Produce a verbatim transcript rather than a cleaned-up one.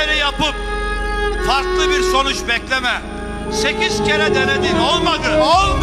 işleri yapıp farklı bir sonuç bekleme. Sekiz kere denedin, olmadı. Olmadı.